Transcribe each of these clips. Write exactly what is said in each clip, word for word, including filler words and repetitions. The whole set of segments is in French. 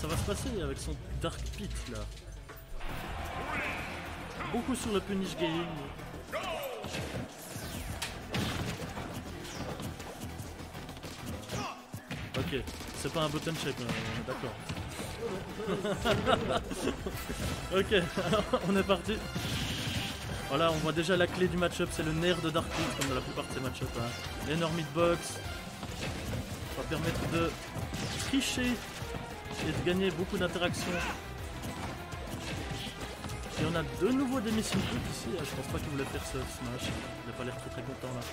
ça va se passer avec son Dark Pit là. Beaucoup sur le punish game. Ok, c'est pas un button check, on est d'accord. Ok, on est parti. Voilà, on voit déjà la clé du match-up, c'est le nerf de Dark Pit comme dans la plupart de ces match-up. Hein. L'énorme hitbox. Ça va permettre de tricher et de gagner beaucoup d'interactions. Et on a de nouveau des missing input ici. Je pense pas qu'il voulait faire ce smash. Il n'a pas l'air très très content là.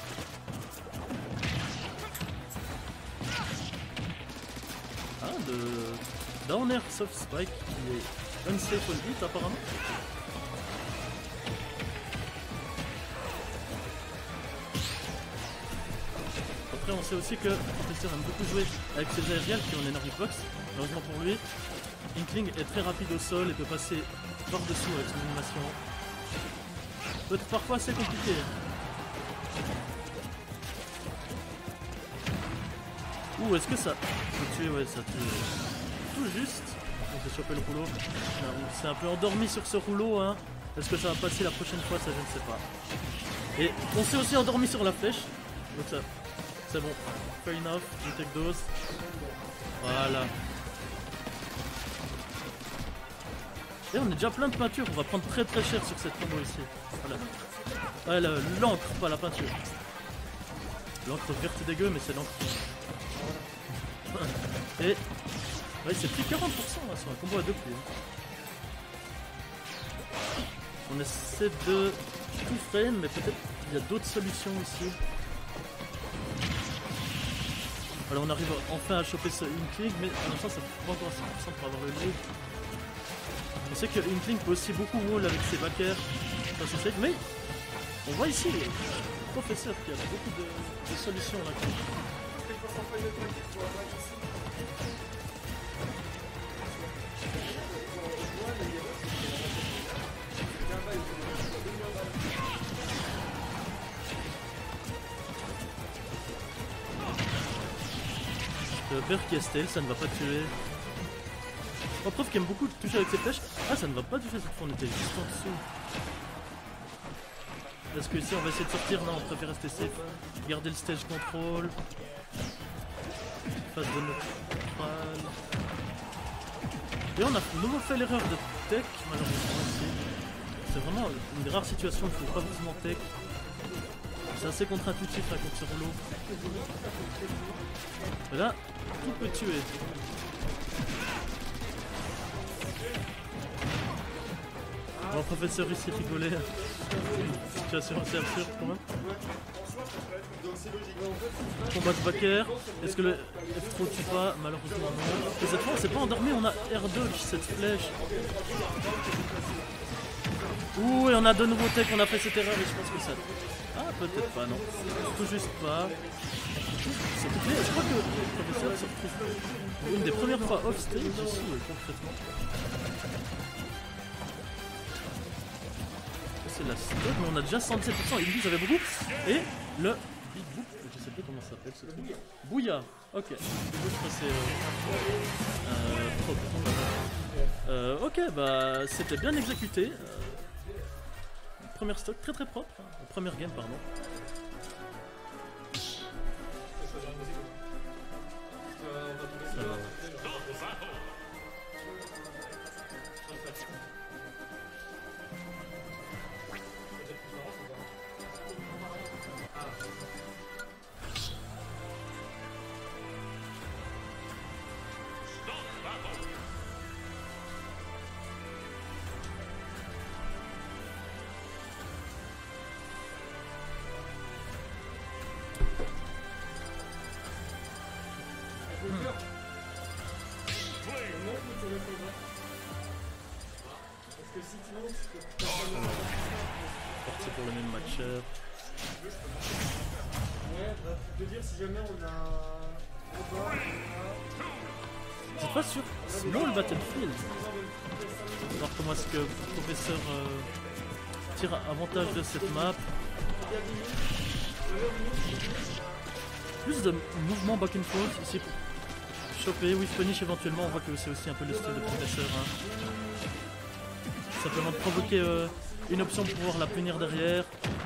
Ah, de down air soft spike qui est unsafe on hit apparemment. Après on sait aussi que le professeur aime beaucoup jouer avec ses aériennes qui ont une énorme hitbox. Heureusement pour lui, Inkling est très rapide au sol et peut passer par-dessous avec son animation. Peut être parfois assez compliqué. Ouh, est-ce que ça peut tuer? Ouais, ça tue. Tout juste. On s'est chopé le rouleau. C'est un peu endormi sur ce rouleau. Hein. Est-ce que ça va passer la prochaine fois? Ça, je ne sais pas. Et on s'est aussi endormi sur la flèche. Donc ça, c'est bon. Fair enough. Je take dose. Voilà. Et on est déjà plein de peinture. On va prendre très très cher sur cette combo ici. Voilà. Ouais, l'encre, pas la peinture. L'encre verte est dégueu, mais c'est l'encre. Et ouais, c'est pris quarante pour cent là, sur un combo à deux pieds. On essaie de tout frame, mais peut-être il y a d'autres solutions ici. Voilà, on arrive enfin à choper ce Inkling, mais pour l'instant ça fait pas encore à cent pour cent pour avoir le lead. On sait que Inkling peut aussi beaucoup wall avec ses backers, ça c'est safe, mais on voit ici le professeur qui a beaucoup de, de solutions là. Le père qui est stealth, ça ne va pas tuer. Oh, prof qui aime beaucoup toucher avec ses flèches. Ah, ça ne va pas toucher cette fois, on était juste en dessous. Est-ce que ici on va essayer de sortir? Non, on préfère rester safe. Garder le stage control. Phase de neutral. Et on a de nouveau fait l'erreur de tech, malheureusement ici. C'est vraiment une rare situation, il ne faut pas forcément tech. C'est assez contre-intuitif là contre ce rouleau. Et là, tout peut tuer. Bon, professeur ici rigolait. Situation assez absurde quand même. Combat de backer. Est-ce que le F trois tue pas? Malheureusement non. Et cette fois on s'est pas endormi, on a R dodge cette flèche. Ouh, et on a de nouveau tech, on a fait cette erreur et je pense que ça... Ah, peut-être pas, non. Tout juste pas. Je crois que le professeur se retrouve une des premières fois off stage ici, concrètement. C'est la stop, mais on a déjà cent dix-sept pour cent, il dit j'avais beaucoup. Et le Big Boop, je sais plus comment ça s'appelle ce truc. Bouya, ok. Du coup, je crois que c'est. Euh, propre. Euh, ok, bah c'était bien exécuté. Euh, première stock très très propre. Hein. Première game, pardon. Ça va. Parti pour le même match-up. Ouais, bah, tu peux dire si jamais on a. C'est pas sûr. Small Battlefield. On va voir comment est-ce que le professeur euh, tire avantage de cette map. Plus de mouvement back and forth ici. choper, whiff punish éventuellement, on voit que c'est aussi un peu le style de professeur. Hein. Simplement de provoquer euh, une option pour pouvoir la punir derrière.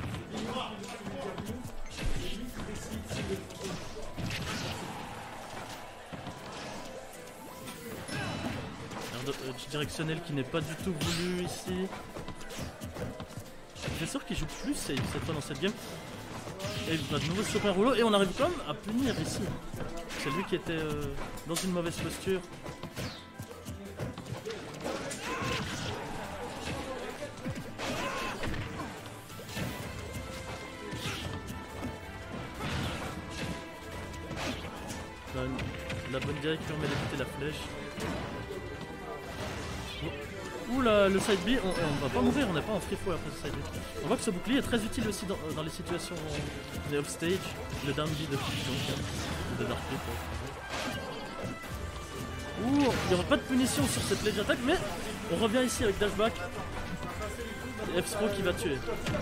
Directionnel qui n'est pas du tout voulu ici. Professeur qui joue plus safe cette fois dans cette game. Et il va de nouveau se choper un rouleau et on arrive quand même à punir ici. C'est lui qui était euh, dans une mauvaise posture. La bonne direct qui permet d'éviter la flèche. Ouh là, le side B, on, on va pas mourir, on n'est pas en free flow après ce side B. On voit que ce bouclier est très utile aussi dans, dans les situations des offstage, le down B de, donc, de Dark Pit. Ouh, il n'y aura pas de punition sur cette ledge attack, mais on revient ici avec dashback. F-Throw qui va tuer.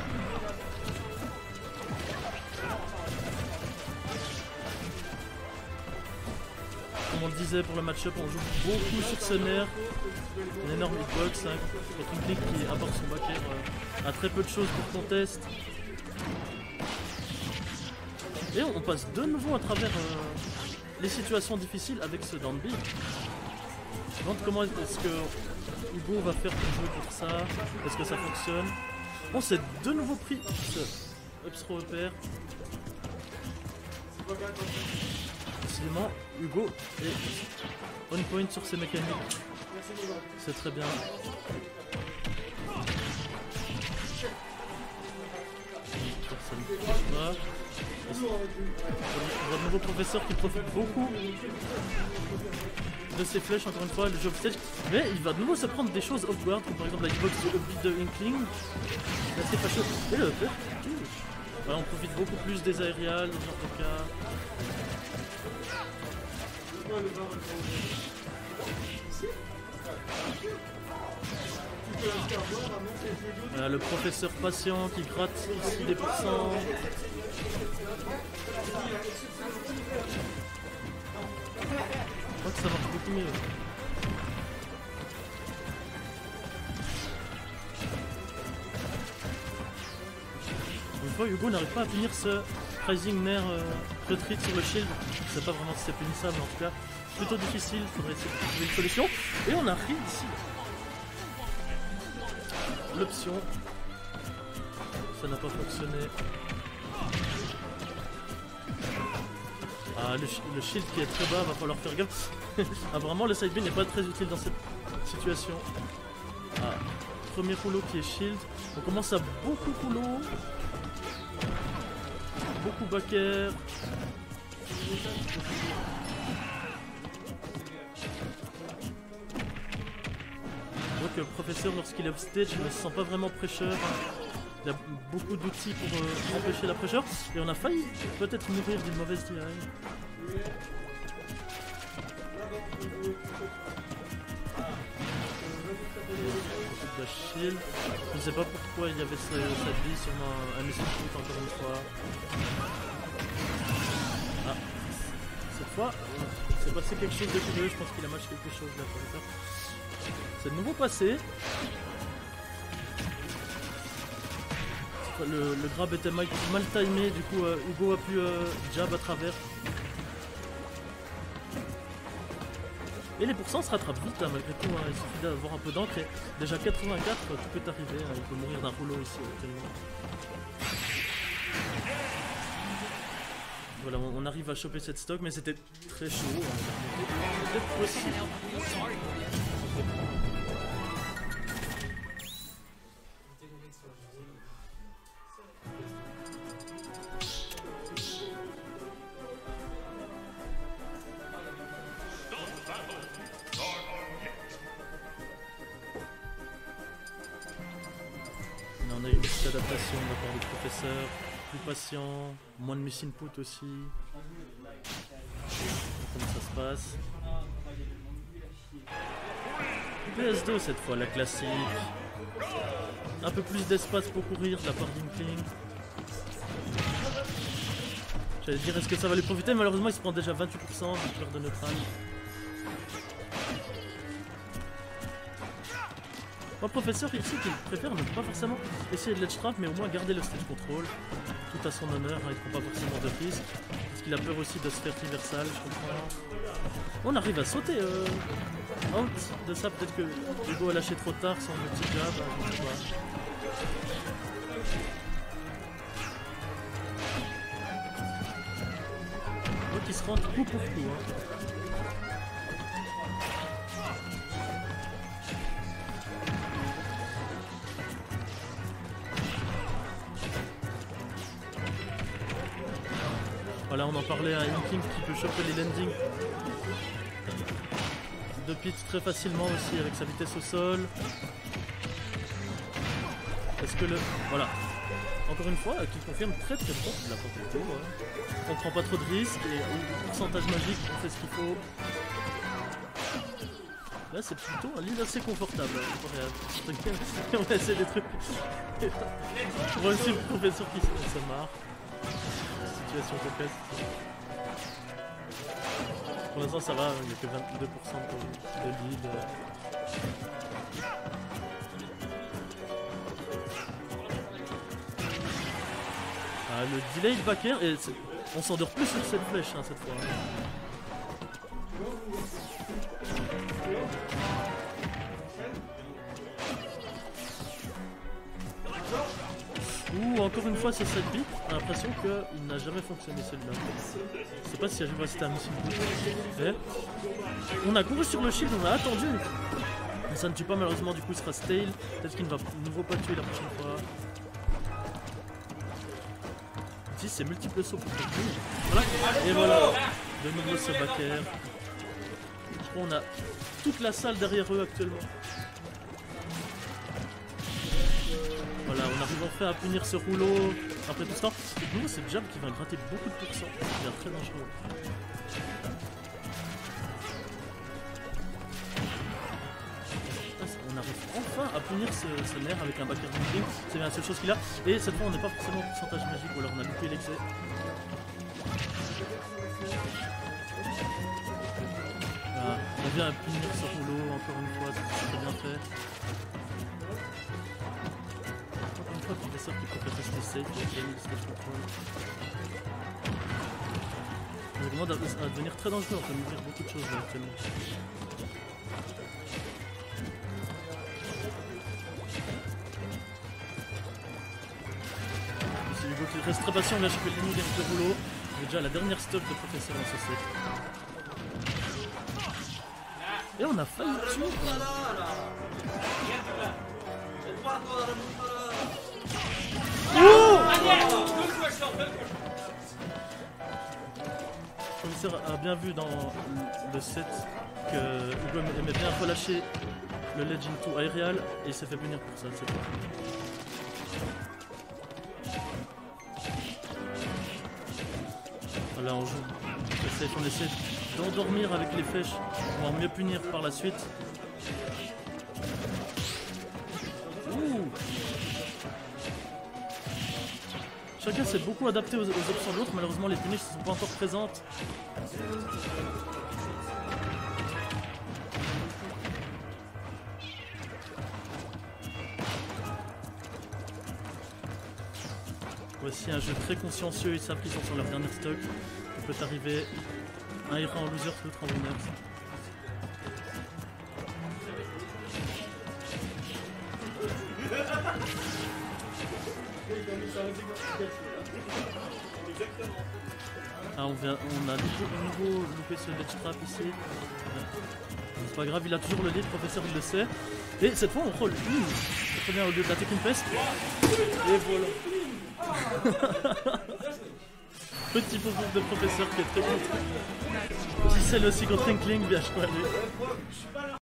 Comme on le disait pour le match-up, on joue beaucoup sur ce nerf. Une énorme hitbox, hein, contre une clique qui apporte son back air euh, à très peu de choses pour contest. Et on, on passe de nouveau à travers euh, les situations difficiles avec ce down B. Je me demande comment est-ce que Hugo va faire pour jouer pour ça. Est-ce que ça fonctionne? On s'est de nouveau pris ce up-throw repère. Décidément, Hugo est on point sur ses mécaniques. C'est très bien. Personne ne touche pas. On voit le nouveau professeur qui profite beaucoup de ses flèches, encore une fois, le jeu offstage. Mais il va de nouveau se prendre des choses off-guard, comme par exemple la hitbox du upbeat de Inkling. Là c'est pas chaud. Et le upper qui touche. Voilà, on profite beaucoup plus des aériales dans ce genre de cas. Voilà, le professeur patient qui gratte ici des pourcents. Je crois que ça marche beaucoup mieux. Une fois, Hugo n'arrive pas à finir ce Rising Nair euh, retreat sur le shield. Je sais pas vraiment si c'est punissable, mais en tout cas, plutôt difficile. Il faudrait essayer de trouver une solution. Et on arrive ici. L'option. Ça n'a pas fonctionné. Ah, le, le shield qui est très bas, va falloir faire gaffe. Apparemment, le side B n'est pas très utile dans cette situation. Ah, premier rouleau qui est shield. On commence à beaucoup rouleau. Beaucoup back air. Donc le professeur, lorsqu'il est offstage, ne se sent pas vraiment pressure. Il a beaucoup d'outils pour euh, empêcher la pressure. Et on a failli peut-être mourir d'une mauvaise D I. De shield. Je ne sais pas pourquoi il y avait cette vie, sûrement un missile shoot encore une fois. Ah, cette fois, il s'est passé quelque chose de curieux, je pense qu'il a matché quelque chose là pour ça. C'est de nouveau passé. Le, le grab était mal, mal timé, du coup euh, Hugo a pu euh, jab à travers. Et les pourcents se rattrapent vite hein, malgré tout, hein. Il suffit d'avoir un peu d'encre et déjà quatre-vingt-quatre, tout peut arriver, hein. Il peut mourir d'un rouleau ici actuellement. Voilà, on, on arrive à choper cette stock, mais c'était très chaud. Hein. Peut-être possible. On a eu une petite adaptation de la part du professeur, plus patient, moins de miss input aussi. Comment ça se passe? P S deux cette fois, la classique. Un peu plus d'espace pour courir de la part d'Inkling. J'allais dire est-ce que ça va lui profiter, malheureusement il se prend déjà vingt-huit pour cent du cœur de neutral. Moi, professeur, il sait qu'il préfère ne pas forcément essayer de l'edge trap, mais au moins garder le stage control. Tout à son honneur, hein, il prend pas forcément de risque. Parce qu'il a peur aussi de se faire reversal, je comprends. On arrive à sauter euh, out de ça, peut-être que Hugo a lâché trop tard son petit jab, hein, je sais pas. Donc il se rentre coup pour coup. Hein. Voilà, on en parlait à Inking qui peut choper les landings de pitch très facilement aussi avec sa vitesse au sol. Est-ce que le... Voilà. Encore une fois, qui confirme très très fort de la porte de tour. Ouais. On prend pas trop de risques et au pourcentage magique, on fait ce qu'il faut. Là, c'est plutôt un lead assez confortable. On va essayer des trucs. On voit aussi le professeur qui se marre. Situation cocasse. Pour l'instant, ça va, il n'y a que vingt-deux pour cent de lead. Ah, le delay back air, et on s'endort plus sur cette flèche hein, cette fois. Ouh, encore une fois c'est cette bite, on a l'impression qu'il n'a jamais fonctionné celui-là. Je sais pas si j'arrive à rester à missile. On a couru sur le shield, on a attendu. Mais ça ne tue pas malheureusement, du coup il sera stale. Peut-être qu'il ne va de nouveau pas tuer la prochaine fois. Ici c'est multiple sauts pour le voilà. Et voilà, de nouveau ce back air. Je crois qu'on a toute la salle derrière eux actuellement. Voilà, on arrive enfin à punir ce rouleau après tout ce temps. Et de nouveau, c'est jab qui va gratter beaucoup de pourcents. C'est très dangereux. On arrive enfin à punir ce, ce nerf avec un back air moving. C'est bien la seule chose qu'il a. Et cette fois, on n'est pas forcément au pourcentage magique, ou alors on a loupé l'excès. Voilà, on vient à punir ce rouleau encore une fois, c'est très bien fait. Le professeur qui peut rester safe et gagner le stage control. On demande à, à devenir très dangereux, on peut nous dire beaucoup de choses actuellement. C'est Hugo qui reste très patient, il a chopé le ligne avec le rouleau. Il est déjà à la dernière stop de professeur dans ce set. Et on a failli tuer. Le professeur a bien vu dans le set que Hugo aimait bien relâcher le ledge into aerial et il s'est fait punir pour ça, c'est pas. Voilà, on joue. On essaie d'endormir avec les flèches pour mieux punir par la suite. Ouh. Chacun s'est beaucoup adapté aux, aux options de l'autre, malheureusement les punishes ne sont pas encore présentes. Voici un jeu très consciencieux, ils savent qu'ils sont sur leur dernier stock. Il peut arriver, un ira en loser, l'autre en winner. Ah, on, vient, on a de nouveau loupé ce ledge trap ici. C'est pas grave, il a toujours le lead, le professeur il le sait. Et cette fois on roll une. C'est très bien au lieu de la Tekken Pest. Et voilà. Petit pauvre de professeur qui est très bon. Qui scelle aussi contre Inkling, bien joué.